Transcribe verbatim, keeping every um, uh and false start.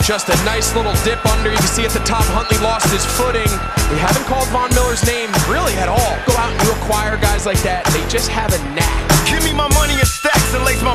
Just a nice little dip under. You can see at the top, Huntley lost his footing. We haven't called Von Miller's name really at all. Go out and you acquire guys like that. They just have a knack. Give me my money in stacks and lace my